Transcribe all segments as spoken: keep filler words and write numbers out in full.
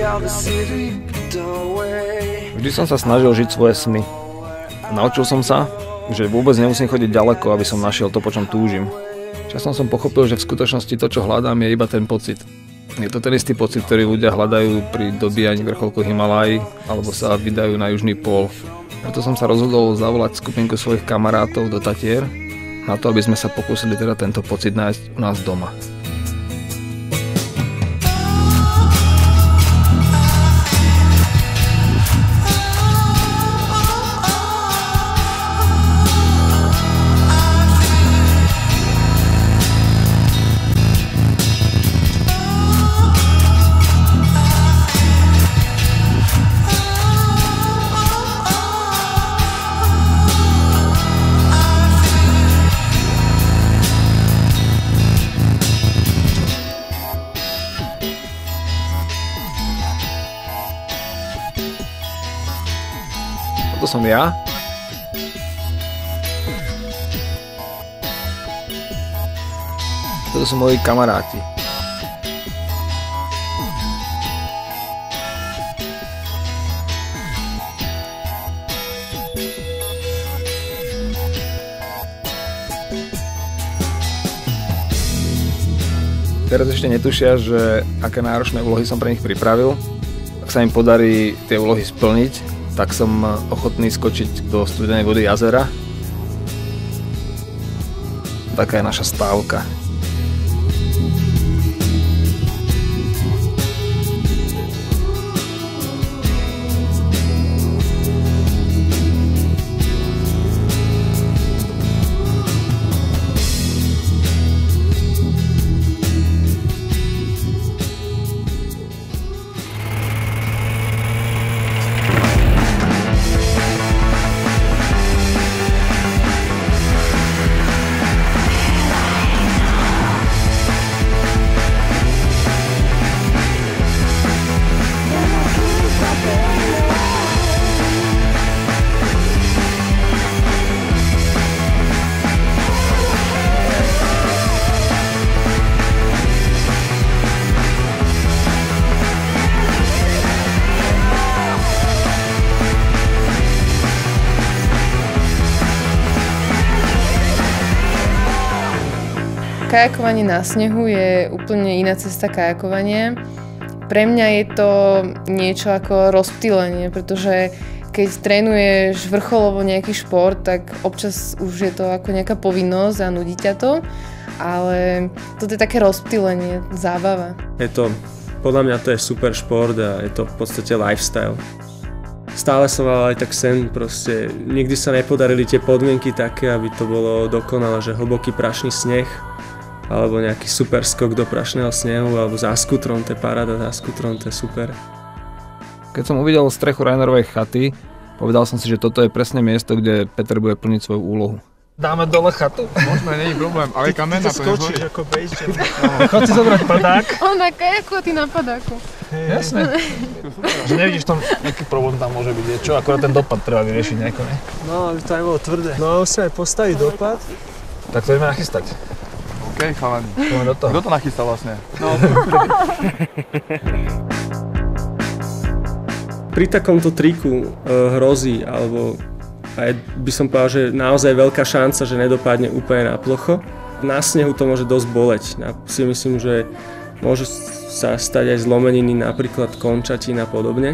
Vždy som sa snažil žiť svoje sny. Naučil som sa, že vôbec nemusím chodiť ďaleko, aby som našiel to, po čom túžim. Časom som pochopil, že v skutočnosti to, čo hľadám, je iba ten pocit. Je to ten istý pocit, ktorý ľudia hľadajú pri dobíjaní vrcholku Himaláji alebo sa vydajú na južný pól. Preto som sa rozhodol zavolať skupinku svojich kamarátov do Tatier na to, aby sme sa pokúsili teda tento pocit nájsť u nás doma. To som ja. To sú moji kamaráti. Teraz ešte netušia, že aké náročné úlohy som pre nich pripravil. Ak sa im podarí tie úlohy splniť, tak som ochotný skočiť do studenej vody jazera. Taká je naša stávka. Kajakovanie na snehu je úplne iná cesta kajakovania. Pre mňa je to niečo ako rozptýlenie, pretože keď trénuješ vrcholovo nejaký šport, tak občas už je to ako nejaká povinnosť a nudí ťa to, ale toto je také rozptýlenie, zábava. Je to, podľa mňa to je super šport a je to v podstate lifestyle. Stále som mal aj tak sen, proste nikdy sa nepodarili tie podmienky také, aby to bolo dokonale, že hlboký prašný sneh, alebo nejaký super skok do prašného snehu, alebo za skutrom, to je paráda, za skutrom, to je super. Keď som uvidel strechu Rainerovej chaty, povedal som si, že toto je presne miesto, kde Peter bude plniť svoju úlohu. Dáme dole chatu? Možno, nie je problém, ale kamená to skočíš ako bejste. Chod si zobrať padák. On na kajaku a ty na padáku. Jasné. Že nevidíš tam, aký problém tam môže byť, čo akorát ten dopad treba vyriešiť nejako, ne? No, aby to aj bolo tvrdé. No, musíme aj postaviť dopad. Tak to ideme nachystať. OK, chalani. Poďme do toho. Kto to nachystal vlastne? No. Pri takomto triku e, hrozí, alebo aj by som povedal, že naozaj veľká šanca, že nedopadne úplne na plocho. Na snehu to môže dosť boleť. Ja si myslím, že môže sa stať aj zlomeniny, napríklad končatín a podobne.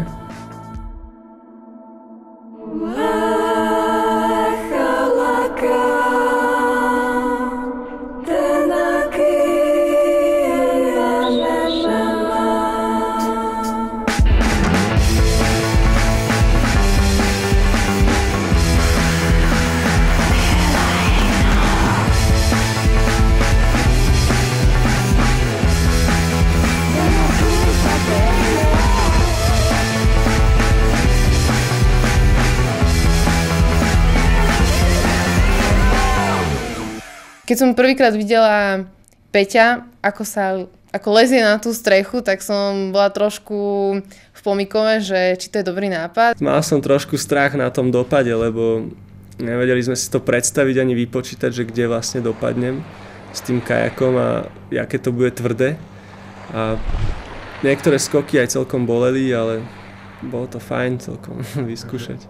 Keď som prvýkrát videla Peťa, ako sa ako lezie na tú strechu, tak som bola trošku v pomykove, že či to je dobrý nápad. Mal som trošku strach na tom dopade, lebo nevedeli sme si to predstaviť ani vypočítať, že kde vlastne dopadnem s tým kajakom a aké to bude tvrdé. A Niektoré skoky aj celkom boleli, ale bolo to fajn celkom vyskúšať.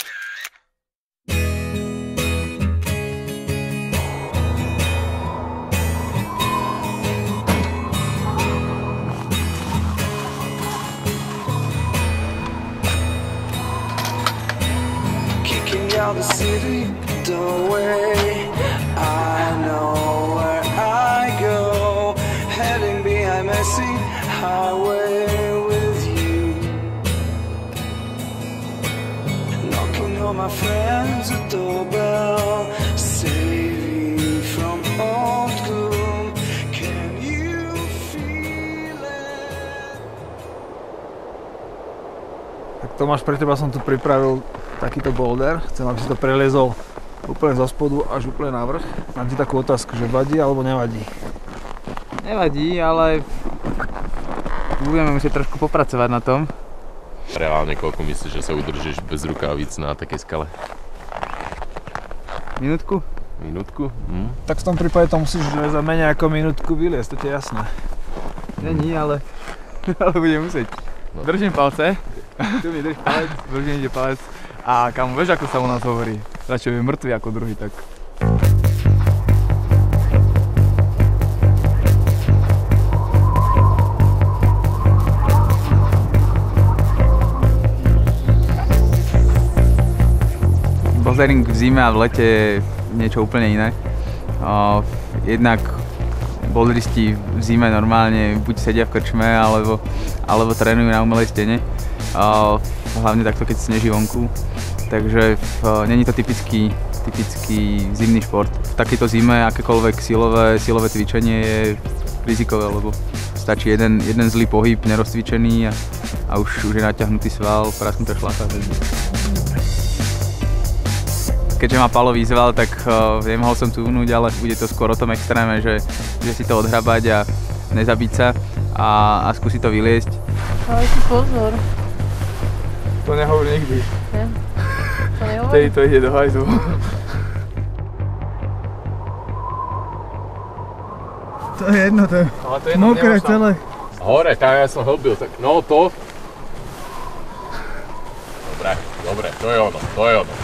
Down the city, the way I know where I go, heading behind messy highway with you, knocking on my friend's doorbell, save you from old gloom. Can you feel it? Tak Tomáš, pre teba som tu pripravil takýto boulder, chcem, aby si to preliezol úplne zo spodu až úplne na vrch. Mám ti takú otázku, že vadí alebo nevadí? Nevadí, ale budeme musieť trošku popracovať na tom. Reálne koľko myslíš, že sa udržíš bez rukávic na takej skale? Minútku? Minútku? Hm. Tak v tom prípade to musíš za menej ako minútku vyliesť, to ti je jasné. Není, ale, ale budem musieť. No. Držím palce. Tu mi drž palec, držím ide palec. A kam, vieš, ako sa u nás hovorí? Radšej je mŕtvy ako druhý, tak... Bouldering v zime a v lete je niečo úplne iné. Uh, jednak boulderisti v zime normálne buď sedia v krčme, alebo, alebo trénujú na umelej stene. Uh, hlavne takto, keď sneží vonku. Takže uh, není to typický, typický zimný šport. V takejto zime akékoľvek silové, silové cvičenie je rizikové, lebo stačí jeden, jeden zlý pohyb, nerozcvičený a, a už, už je naťahnutý sval, prasknutá šlaka. Keďže má Palo výzval, tak uh, nemohol som tu vnúť, ale bude to skôr o tom extréme, že, že si to odhrabať a nezabiť sa a, a skúsiť to vyliesť. Ale si pozor. To nehovor nikdy. Ne? To nehovor? Tej to ide do hajzu. To je jedno, to je, to je jedno, mokré celé. Hore, tak ja som hlbil, tak no to. Dobre, dobre, to je ono, to je ono.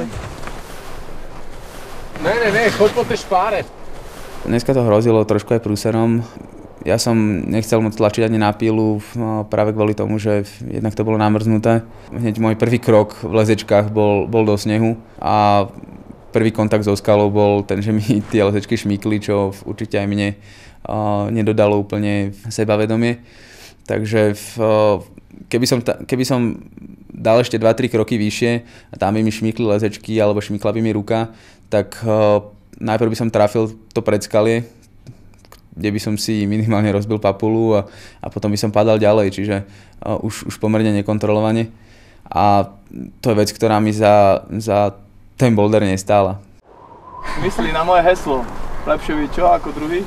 Ne, ne, ne, choď po tej špáre. Dneska to hrozilo trošku aj prúserom. Ja som nechcel moc tlačiť ani na pílu, práve kvôli tomu, že jednak to bolo namrznuté. Hneď môj prvý krok v lezečkách bol, bol do snehu a prvý kontakt so skalou bol ten, že mi tie lezečky šmykli, čo určite aj mne uh, nedodalo úplne sebavedomie. Takže v, keby, som ta, keby som dal ešte dva tri kroky vyššie a tam by mi šmykli lezečky alebo šmykla by mi ruka, tak uh, najprv by som trafil to predskalie, kde by som si minimálne rozbil papulu a, a potom by som padal ďalej, čiže uh, už, už pomerne nekontrolovane. A to je vec, ktorá mi za, za ten boulder nestála. Myslí na moje heslo. Lepšie byť čo ako druhý?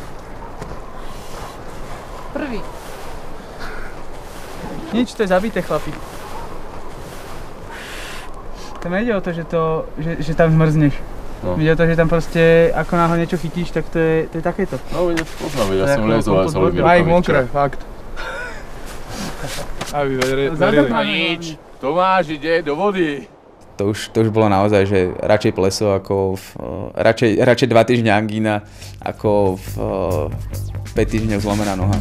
Prvý. Nič, to je zabité, chlapi. Tam nejde o to, že, to, že, že tam zmrzneš. No. Ide o to, že tam proste, ako náhle niečo chytíš, tak to je, to je takéto. No, vidíš, poznám, ja som lezol, ja som ľúbil. Aj mokré, fakt. Aby verili. Nič, Tomáš ide do vody. To už, to už bolo naozaj, že radšej pleso ako v, radšej, radšej dva týždňa angína ako v päť týždňov zlomená noha.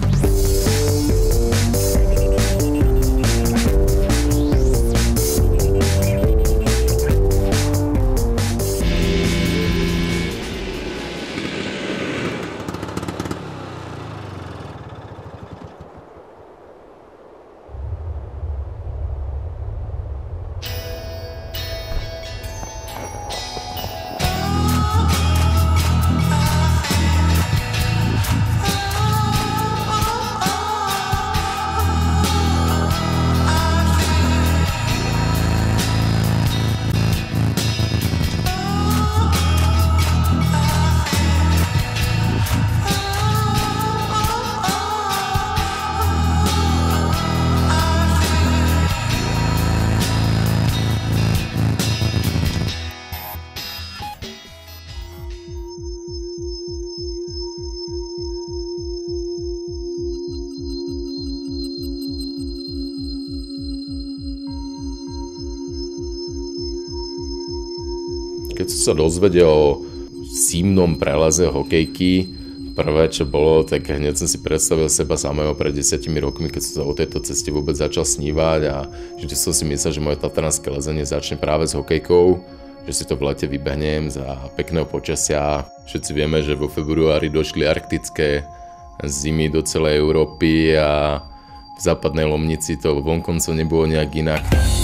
Keď som sa dozvedel o zimnom preleze hokejky, prvé čo bolo, tak hneď som si predstavil seba samého pred desiatimi rokmi, keď som sa o tejto ceste vôbec začal snívať a že som si myslel, že moje tatranské lezenie začne práve s hokejkou, že si to v lete vybehnem za pekného počasia. Všetci vieme, že vo februári došli arktické zimy do celej Európy a v západnej Lomnici to vonkoncom nebolo nejak inak.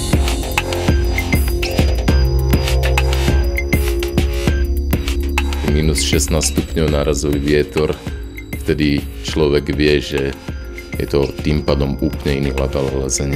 Minus šestnásť stupňov nárazový vietor, vtedy človek vie, že je to tým pádom úplne iný level lezenia.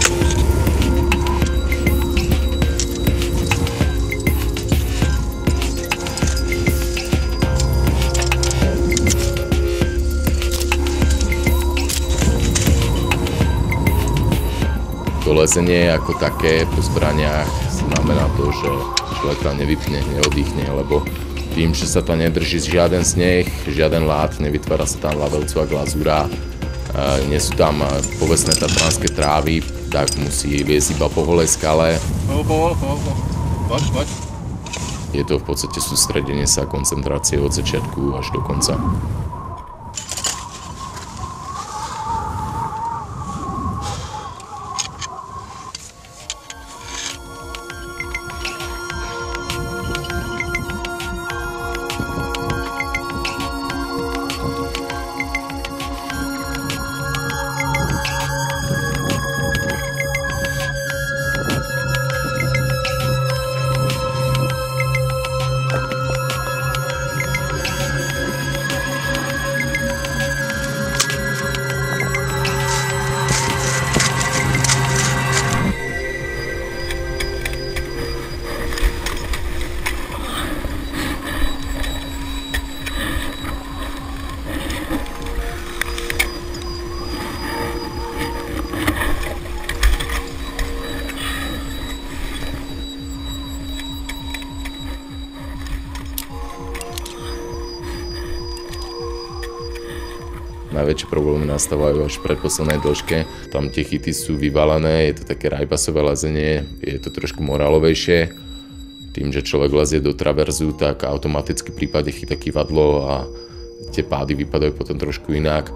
To lezenie ako také po zbraniach znamená to, že človek tam nevypne, neoddychne, lebo tým, že sa to nedrží žiaden sneh, žiaden lát, nevytvára sa tam lavelcová glazúra, nie sú tam povestné tatranské trávy, tak musí viesť iba po holej skale. Poď, poď. Je to v podstate sústredenie sa, koncentrácie od začiatku až do konca. Najväčšie problémy nastávajú až v predposlednej dĺžke. Tam tie chyty sú vyvalené, je to také rajbasové lezenie, je to trošku morálovejšie. Tým, že človek lezie do traverzu, tak automaticky v prípade chytá kývadlo a tie pády vypadajú potom trošku inak.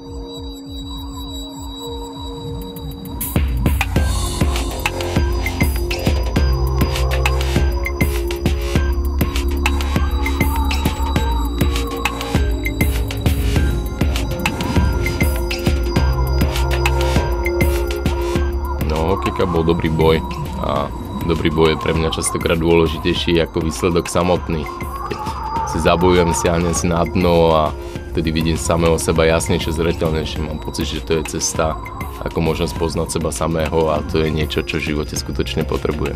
Hokejka bol dobrý boj a dobrý boj je pre mňa častokrát dôležitejší ako výsledok samotný. Keď si zabojujem, siahnem si na dno a vtedy vidím samého seba jasnejšie, zreteľnejšie. Mám pocit, že to je cesta, ako môžem spoznať seba samého a to je niečo, čo v živote skutočne potrebujem.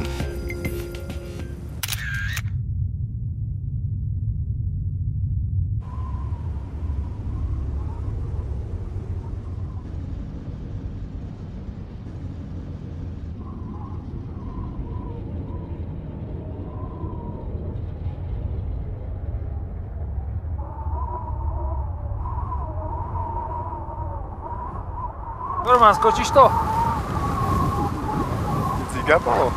Roman, skočíš to? Cigapalo.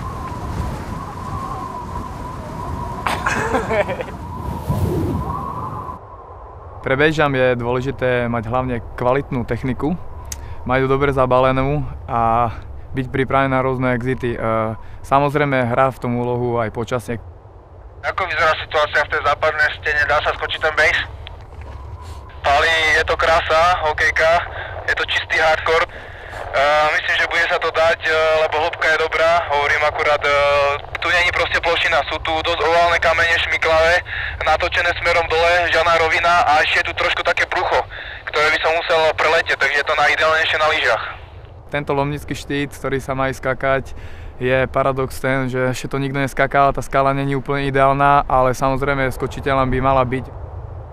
Pre bežďan je dôležité mať hlavne kvalitnú techniku, mať ju dobre zabalenú a byť pripravený na rôzne exity. Samozrejme hrá v tom úlohu aj počasie. Ako vyzerá situácia v tej západnej stene? Dá sa skočiť ten base? Pali, je to krása, hokejka, je to čistý hardcore. Uh, myslím, že bude sa to dať, uh, lebo hĺbka je dobrá, hovorím akurát, uh, tu není proste plošina, sú tu dosť oválne kamene šmiklavé, natočené smerom dole, žiadna rovina a ešte je tu trošku také brucho, ktoré by som musel preletieť, takže je to najideálnejšie na lyžiach. Tento lomnický štít, ktorý sa má skákať, je paradox ten, že ešte to nikto neskákal, tá skala není úplne ideálna, ale samozrejme skočiteľom by mala byť.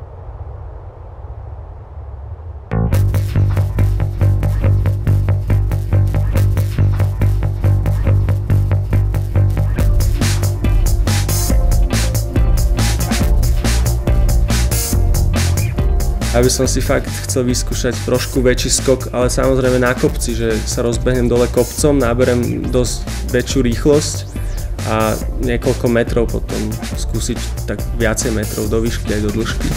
Aby som si fakt chcel vyskúšať trošku väčší skok, ale samozrejme na kopci, že sa rozbehnem dole kopcom, náberem dosť väčšiu rýchlosť a niekoľko metrov potom skúsiť tak viacej metrov do výšky aj do dĺžky.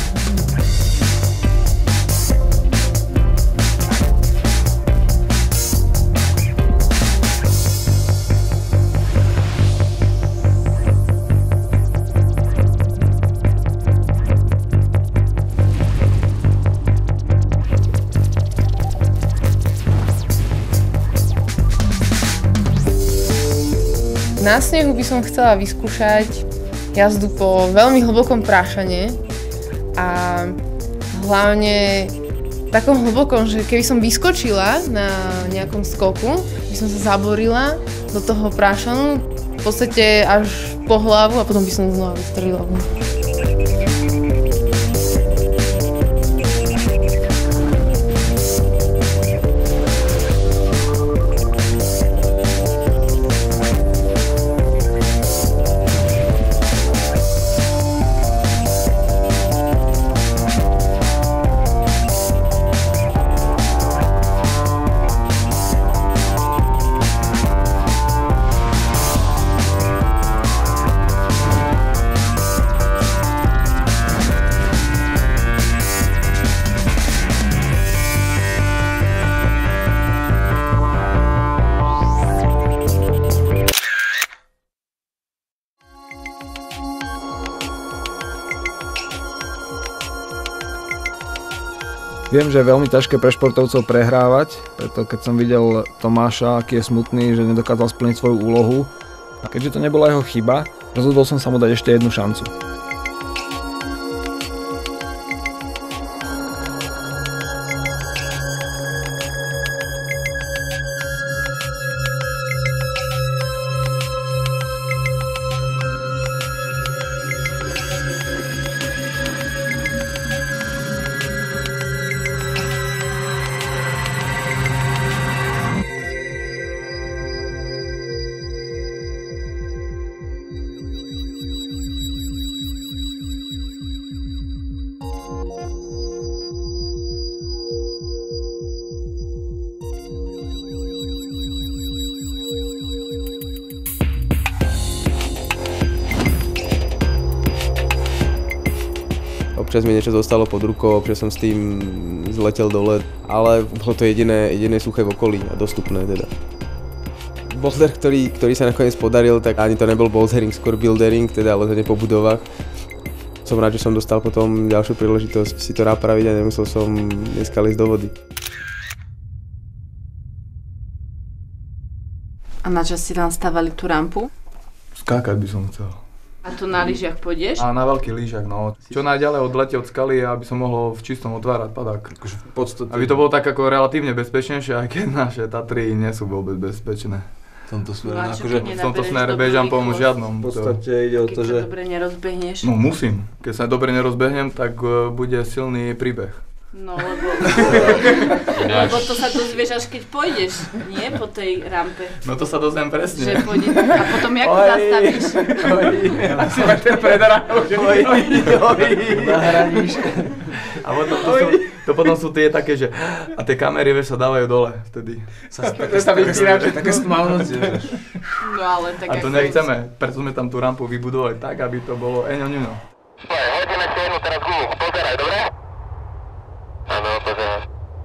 Na snehu by som chcela vyskúšať jazdu po veľmi hlbokom prášane a hlavne takom hlbokom, že keby som vyskočila na nejakom skoku, by som sa zaborila do toho prášanu v podstate až po hlavu a potom by som znova vystrelila. Viem, že je veľmi ťažké pre športovcov prehrávať, preto keď som videl Tomáša, aký je smutný, že nedokázal splniť svoju úlohu, a keďže to nebola jeho chyba, rozhodol som sa mu dať ešte jednu šancu. Občas mi niečo zostalo pod rukou, občas som s tým zletel dole, ale bolo to jediné, jediné suché v okolí a dostupné teda. Boulder, ktorý, ktorý sa nakoniec podaril, tak ani to nebol bouldering, skôr buildering, teda lezenie po budovách. Som rád, že som dostal potom ďalšiu príležitosť si to napraviť a nemusel som dneska ísť do vody. A na čo si tam stavali tú rampu? Skákať by som chcel. A to na lyžiach pôjdeš? A na veľký lyžiach, no. Čo najďalej od lete od skaly, aby som mohol v čistom otvárať padák. V podstate. Aby to bolo tak ako relatívne bezpečnejšie, aj keď naše Tatry nie sú vôbec bezpečné. V tomto smere, no, akože v tomto smere bežampom žiadnom. V podstate ide o to, že... Keď sa dobre nerozbehneš? No musím. Keď sa dobre nerozbehnem, tak bude silný príbeh. No lebo, lebo to sa dozvieš až keď pôjdeš, nie? Po tej rampe. No to sa dozviem presne. Že pôjde, a potom jak to zastavíš? Asi ma ten predráv, že oj, oj, nahraníš. A potom to, sú, to potom sú tie také, že a tie kamery, vieš, sa dávajú dole vtedy. Sa vypínajú, také stmavnocie, vieš. No ale tak a to nechceme, preto sme tam tú rampu vybudovali tak, aby to bolo eňo, ňuňo. Hodíme si jednu teraz gumu, pozeraj, dobre? Áno, pozeraj.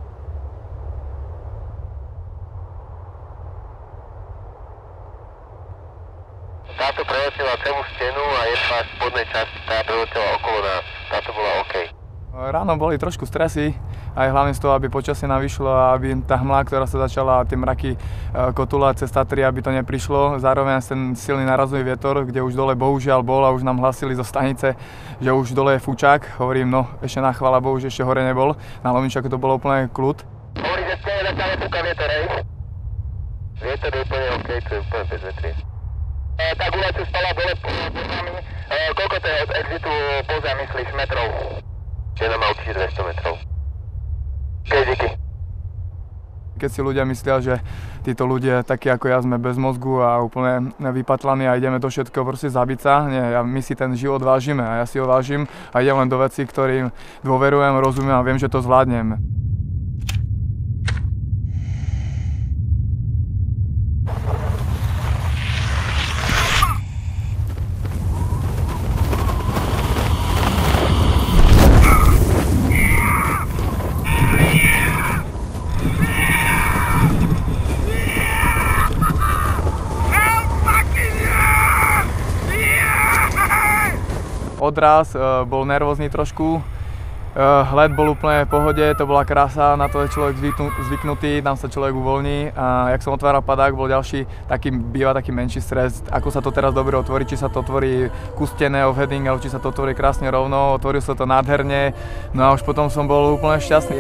Táto preletela celú stenu a jedna z spodnej časti, tá preletela okolo nás. Táto bola OK. Ráno boli trošku stresy, aj hlavne z toho, aby počasie nám vyšlo a aby tá hmla, ktorá sa začala, tie mraky kotúľať cez Tatry, aby to neprišlo. Zároveň ten silný narazový vietor, kde už dole bohužiaľ bol a už nám hlasili zo stanice, že už dole je fúčak. Hovorím, no ešte na chvála Bohu, že ešte hore nebol. Na Lovničaku to bolo úplne kľud. Hovorí, že ste stále fúka vietor, hej? Vietor je úplne OK, to je úplne bez vetrie. Tá guľa tu spala dole pod nami. Koľko to je od exitu poza, myslíš, metrov? Čiže má určite dvesto metrov. Okay, díky. Keď si ľudia myslia, že títo ľudia, takí ako ja, sme bez mozgu a úplne vypatlaní a ideme do všetkého proste zabiť sa, nie, my si ten život vážime a ja si ho vážim a idem len do vecí, ktorým dôverujem, rozumiem a viem, že to zvládnem. podraz, bol nervózny trošku. Let bol úplne v pohode, to bola krása, na to je človek zvyknutý, tam sa človek uvoľní a jak som otváral padák, bol ďalší, taký, býva taký menší stres, ako sa to teraz dobre otvorí, či sa to otvorí kustené off-heading, alebo či sa to otvorí krásne rovno, otvoril sa to nádherne, no a už potom som bol úplne šťastný.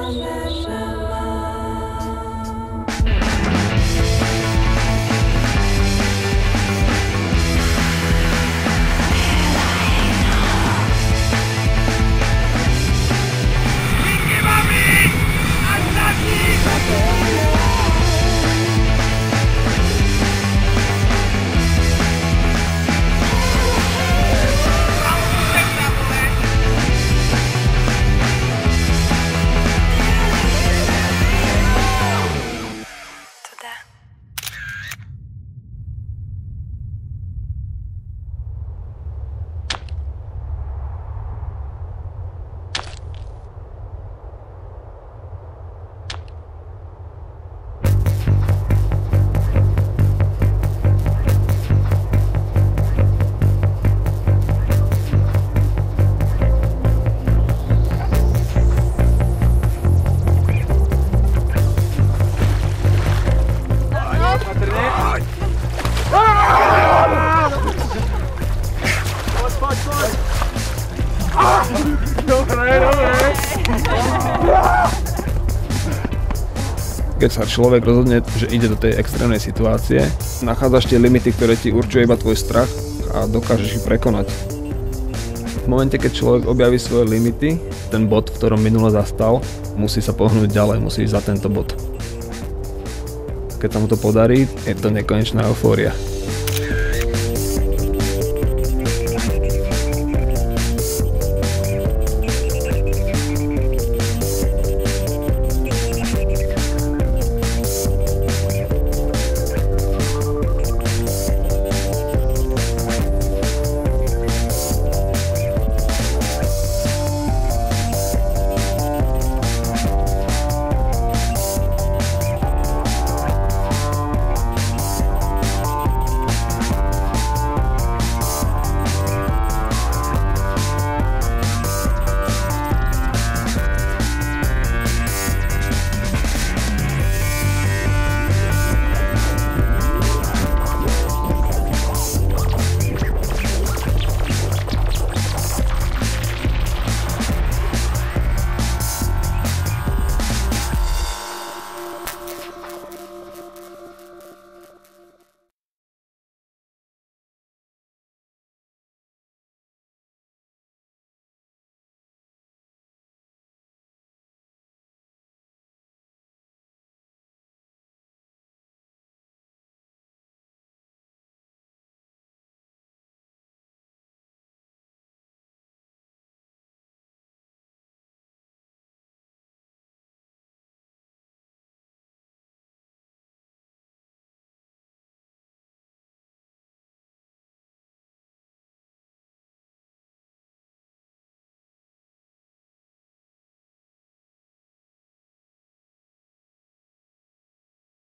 Keď sa človek rozhodne, že ide do tej extrémnej situácie, nachádzaš tie limity, ktoré ti určuje iba tvoj strach a dokážeš ich prekonať. V momente, keď človek objaví svoje limity, ten bod, v ktorom minule zastal, musí sa pohnúť ďalej, musí ísť za tento bod. Keď sa mu to podarí, je to nekonečná eufória.